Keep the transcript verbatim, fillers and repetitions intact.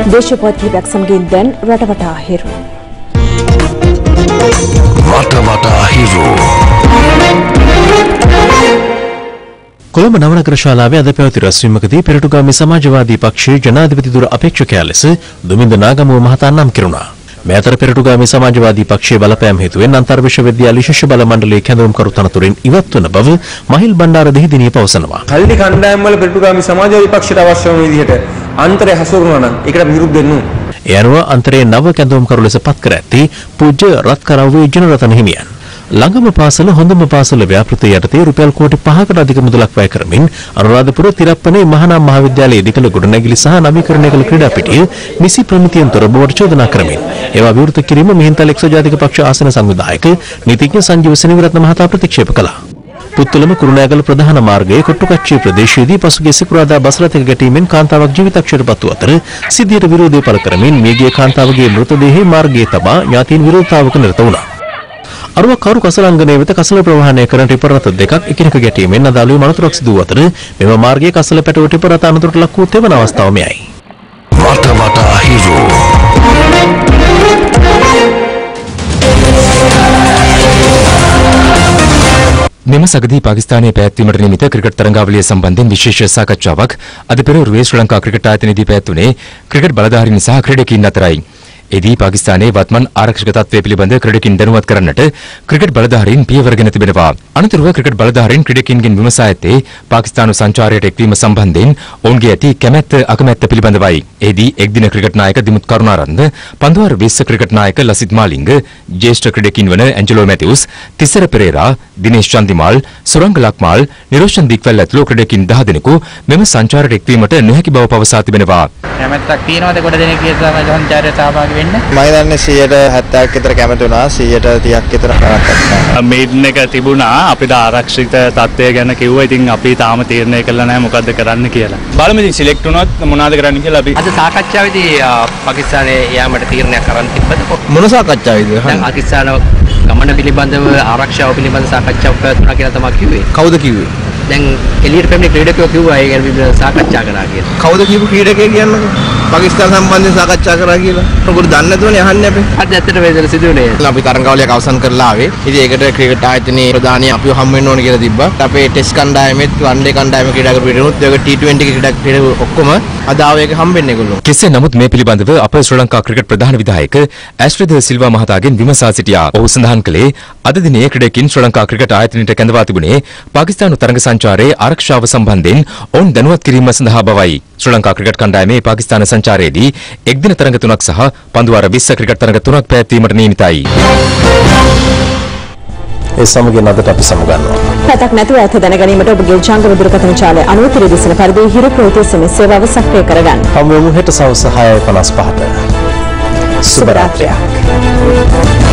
දේශපොත් කිහිපයක් සමගින් දැන් රටවටා හිරු. රටවටා හිරු. කොළඹ නවනගර ශාලාවේ අද පැවති රැස්වීමකදී පෙරටුගාමී සමාජවාදී පක්ෂයේ ජනාධිපතිතුර අපේක්ෂකයා ලෙස දුමින්ද නාගමුව මහතා නම් කෙරුණා. මේ අතර පෙරටුගාමී සමාජවාදී පක්ෂයේ බලපෑම් හේතුවෙන් අන්තර් විශ්වවිද්‍යාල විශේෂ බල මණ්ඩලයේ කැඳවුම්කරු තනතුරෙන් ඉවත් වන බව මහිල් බණ්ඩාර දෙහිදිනිය පවසනවා. කල්ලි කණ්ඩායම් වල පෙරටුගාමී සමාජවාදී පක්ෂයට අවශ්‍ය වන විදිහට අන්තරය හසුරුවනවා නම් ඒකට විරුද්ධ වෙන්න ඕන. ඒ අනුව අන්තරයේ නව කැඳවුම්කරු ලෙස පත් කර ඇත්තේ පූජ්‍ය රත්කරව්වේ ජනරතන හිමියන්. ළඟම පාසල හොඳම පාසල ව්‍යාපෘතිය යටතේ රුපියල් කෝටි පහකට අධික මුදලක් වැය කරමින් අනුරාධපුර තිරප්පනේ මහානාම මහාවිද්‍යාලයේ ඉදිකළ ගොඩනැගිලි සහ නවීකරණය කළ ක්‍රීඩා පිටිය නිසි ප්‍රමිතියෙන් තොර බවට චෝදනා කරමින් ඒවා විවෘත කිරීම මිහින්තල එක්සත් ජාතික පක්ෂ ආසන සංවිධායක නීතිඥ සංජීව සෙනවිරත්න මහතා ප්‍රතික්ෂේප කළා. පුත්තලම කුරුණෑගල ප්‍රධාන මාර්ගයේ කොට්ටුකච්චිය ප්‍රදේශයේදී පසුගිය සිකුරාදා බස් රථයක ගැටීමෙන් කාන්තාවක් ජීවිතක්ෂයට පත් වූ අතර සිද්ධියට විරෝධය පළ කරමින් මියගිය කාන්තාවගේ මෘතදේහය මාර්ගයේ තබා ඥාතීන් විරෝධතාවක නිරත වුණා. අරුවක්කාරු කසලංගනයේ වෙත කසල ප්‍රවාහනය කරන ටිපර් රථ දෙකක් එකිනෙක ගැටීමෙන් අදාළ අනතුරක් සිදු වූ අතර මෙම මාර්ගයේ කසල පැටව ටිපර් රථ අනතුරට ලක් වූ තෙවන අවස්ථාව මෙයයි. රටවටා හිරු. මෙම සගදී පාකිස්තානයේ පැවැත්වීමට නියමිත ක්‍රිකට් තරඟාවලිය සම්බන්ධයෙන් විශේෂ සාකච්ඡාවක් අද පෙරවරුවේ ශ්‍රී ලංකා ක්‍රිකට් ආයතනයේදී පැවැත්වුණේ ක්‍රිකට් බලධාරීන් සහ ක්‍රීඩකයින් අතරයි. එදී පාකිස්තානයේ වත්මන් ආරක්ෂක තත්ත්වය පිළිබඳ ක්‍රීඩකින් දැනුවත් කරන්නට ක්‍රිකට් බලධාරීන් පියවරගෙන තිබෙනවා. අනතුරුව ක්‍රිකට් බලධාරීන් ක්‍රීඩකින්ගෙන් විමසා ඇත්තේ පාකිස්තාන සංචාරයට එක්වීම සම්බන්ධයෙන් ඔවුන්ගේ ඇති කැමැත්ත අකමැත්ත පිළිබඳවයි. එදී එක්දින ක්‍රිකට් නායක දිමුත් කරුණාරත්න, පන්දුවාර විස්ස ක්‍රිකට් නායක ලසිත් මාලිංග, ජ්‍යෙෂ්ඨ ක්‍රීඩකින් වන ඇන්ජලෝ මැතිව්ස්, තිසර පෙරේරා, දිනේෂ් චන්දිමාල්, සුරංග ලක්මාල්, නිරෝෂන් දික්වැල් ඇතුළු ක්‍රීඩකින් දහ දෙනෙකු මෙම සංචාරයට එක්වීමට නොහැකි බව පවසා තිබෙනවා. කැමැත්තක් තියෙනවද කොට දෙනෙක් කියලා සංචාරයට සහභාගී වෙන්න? මම දන්නේ සීයට හැත්තෑවක් විතර කැමති වුණා. සීයට තිහක් විතර කරක් නැහැ. මීටින් එක තිබුණා අපිට ආරක්ෂිත තත්ත්වය ගැන කිව්වා. ඉතින් අපි තාම තීරණය කළා නැහැ මොකද්ද කරන්න කියලා. බලමු ඉතින් සිලෙක්ට් වුණොත් මොනවද කරන්න කියලා අපි. අද සාකච්ඡාවේදී පාකිස්තානයේ යාමට තීරණයක් කරන්න තිබ්බද? මොන සාකච්ඡාවේද? දැන් පාකිස්තාන ගමන පිළිබඳව ආරක්ෂාව පිළිබඳව සාකච්ඡාවක් පැවැත්වුණා කියලා තමයි කිව්වේ. කවුද කිව්වේ? දැන් එළියට පැමිණි ක්‍රීඩකයෝ කිව්වා ඒ ගැන පිළිබඳව සාකච්ඡා කරා කියලා. කවුද කියපු ක්‍රීඩකයෙක් කියන්නකෝ? පාකිස්තාන සම්බන්ධයෙන් සාකච්ඡා කරා කියලා. මොකද දන්නේ නැතුවනේ අහන්නේ අපි. අද ඇත්තට වේදන සිදුුනේ. අපි තරඟාවලියක් අවසන් කරලා ආවේ. ඉතින් ඒකට ක්‍රිකට් ආයතනයේ ප්‍රධානිය අපිව හම් වෙන්න ඕන කියලා තිබ්බා. අපේ ටෙස්ට් කණ්ඩායමෙත් වන් ඩේ කණ්ඩායම ක්‍රීඩා කරපු ඉරුත් ඒක ටී ට්වෙන්ටි ක්‍රීඩා ක්‍රීඩා ඔක්කොම අද ආවේක හම් වෙන්නේ ඒගොල්ලෝ. කෙසේ නමුත් මේ පිළිබඳව අප ශ්‍රී ලංකා ක්‍රිකට් ප්‍රධාන විධායක ඇස්ට්‍රිඩ් සිල්වා මහතාගෙන් විමසා සිටියා. ඔහු සඳහන් කළේ අද දිනේ ක්‍රීඩකින් ශ්‍රී ලංකා ක්‍රිකට් ආයතනයට කැඳවා තිබුණේ පාකිස්තාන තරඟ සංචාරයේ ආරක්ෂාව සම්බන්ධයෙන් ඔවුන් දැනුවත් කිරීම සඳහා බවයි. ශ්‍රී ලංකා ක්‍රිකට් කණ්ඩායමේ පාකිස්තාන සංචාරයේදී එක්දින තරඟ තුනක් සහ පන්දුවාර විස්ස ක්‍රිකට් තරඟ තුනක් පැවැත්වීමට නියමිතයි. ඒ සමගින් අදට අපි සමුගන්නවා. පැතක් නැතුව ඇත දැනගැනීමට ඔබගේ ජංගම දුරකථන ජාලය අනුව තිරදිසන පරිදි හිරු ප්‍රෝතේසමේ සේවාව සක්‍රිය කරගන්න. හමු වෙමු හෙට සවස් හය පනස් පහට. සුබ රාත්‍රියක්.